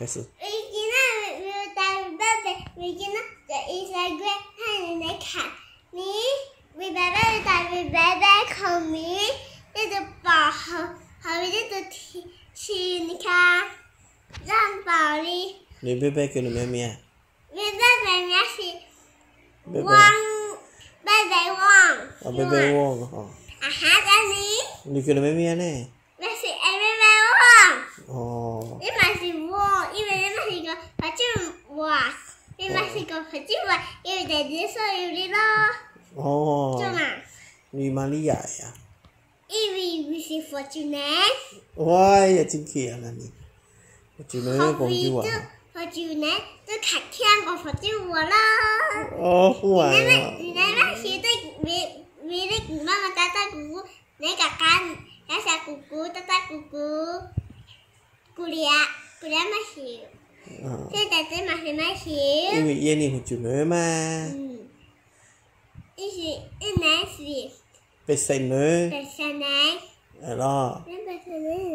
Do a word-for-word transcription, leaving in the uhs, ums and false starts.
开始。 我今天我带我爸爸，我今天在一三月看人来看你，我爸爸带我爸爸看你，那个宝好好那个天气，你看，让宝哩。 你爸爸叫你咩名？ 我爸爸名是汪，爸爸汪。 哦，爸爸汪哦。 啊哈，那你？ 你叫你咩名呢？ 那是爸爸汪。 哦。 你嘛是我，因为你嘛是个发展哇，你嘛是个发展哇，因为在这所有的咯。 哦。 做嘛？ 你蛮厉害呀。 因为我是发展呢。 哇呀，真巧啊你！发展呢公主啊。 發展呢，都睇聽過發展我啦。 哦，好啊。 你那你那那些的，你你的姑媽媽大大姑姑，你哥哥小小姑姑大大姑姑，姑娘姑娘嘛少，現在這嘛是嘛少。 因為爺你發展呢嘛。 嗯，一是一男是。 白細呢。 白細呢。 係咯。 白細呢。